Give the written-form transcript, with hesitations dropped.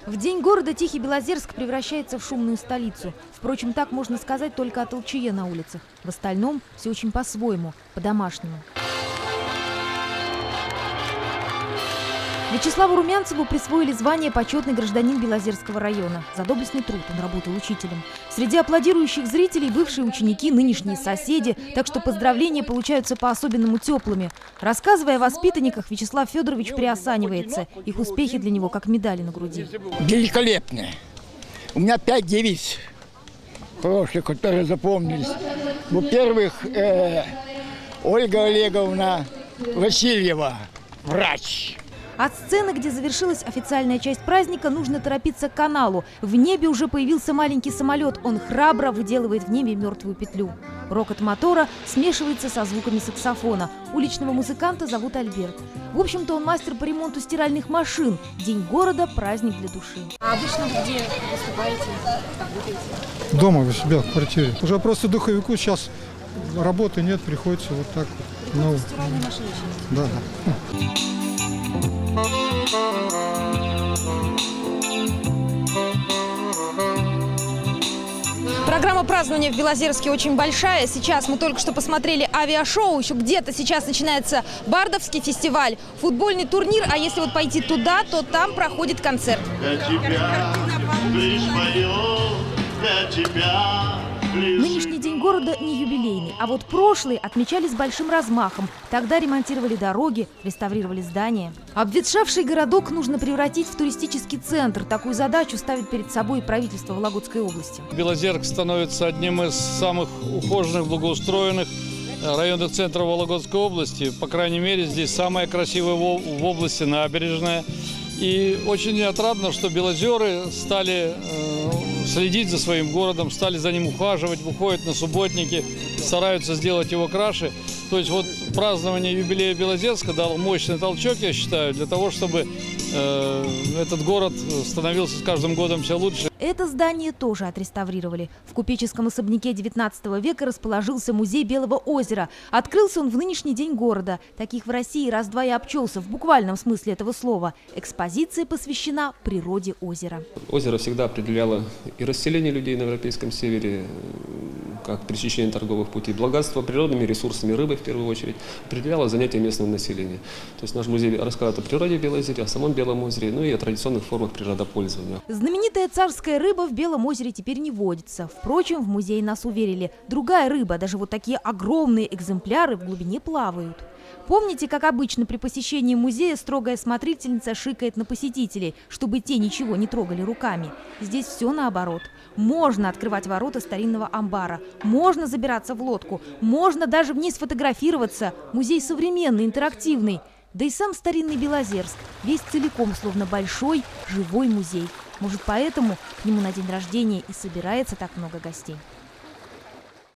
В день города Тихий Белозерск превращается в шумную столицу. Впрочем, так можно сказать только о толчее на улицах. В остальном все очень по-своему, по-домашнему. Вячеславу Румянцеву присвоили звание «Почетный гражданин Белозерского района». За доблестный труд он работал учителем. Среди аплодирующих зрителей бывшие ученики, нынешние соседи, так что поздравления получаются по-особенному теплыми. Рассказывая о воспитанниках, Вячеслав Федорович приосанивается. Их успехи для него как медали на груди. Великолепные. У меня 5 девиц хороших, которые запомнились. Во-первых, Ольга Олеговна Васильева, врач. От сцены, где завершилась официальная часть праздника, нужно торопиться к каналу. В небе уже появился маленький самолет. Он храбро выделывает в небе мертвую петлю. Рокот мотора смешивается со звуками саксофона. Уличного музыканта зовут Альберт. В общем-то, он мастер по ремонту стиральных машин. День города – праздник для души. А обычно вы где выступаете, работаете? Дома, у себя, в квартире. Уже просто духовику сейчас работы нет, приходится вот так. Ну, стиральные машины еще? Да. Программа празднования в Белозерске очень большая. Сейчас мы только что посмотрели авиашоу. Еще где-то сейчас начинается Бардовский фестиваль, футбольный турнир. А если вот пойти туда, то там проходит концерт. Нынешний день города не юбилейный, а вот прошлый отмечали с большим размахом. Тогда ремонтировали дороги, реставрировали здания. Обветшавший городок нужно превратить в туристический центр. Такую задачу ставит перед собой правительство Вологодской области. Белозерск становится одним из самых ухоженных, благоустроенных районных центров Вологодской области. По крайней мере, здесь самая красивая в области набережная. И очень отрадно, что белозеры стали следить за своим городом, стали за ним ухаживать, выходят на субботники, стараются сделать его краше. То есть вот празднование юбилея Белозерска дало мощный толчок, я считаю, для того, чтобы этот город становился с каждым годом все лучше. Это здание тоже отреставрировали. В купеческом особняке 19 века расположился музей Белого озера. Открылся он в нынешний день города. Таких в России раз-два и обчелся, в буквальном смысле этого слова. Экспозиция посвящена природе озера. Озеро всегда определяло и расселение людей на Европейском севере, как пересечение торговых путей, богатство природными ресурсами, рыбой в первую очередь, определяло занятие местного населения. То есть наш музей рассказывает о природе Белозерья, о самом Белом озере, ну и о традиционных формах природопользования. Знаменитая царская рыба в Белом озере теперь не водится. Впрочем, в музее нас уверили, другая рыба, даже вот такие огромные экземпляры в глубине плавают. Помните, как обычно при посещении музея строгая смотрительница шикает на посетителей, чтобы те ничего не трогали руками? Здесь все наоборот. Можно открывать ворота старинного амбара, можно забираться в лодку, можно даже в ней сфотографироваться. Музей современный, интерактивный. Да и сам старинный Белозерск, весь целиком, словно большой, живой музей. Может, поэтому к нему на день рождения и собирается так много гостей.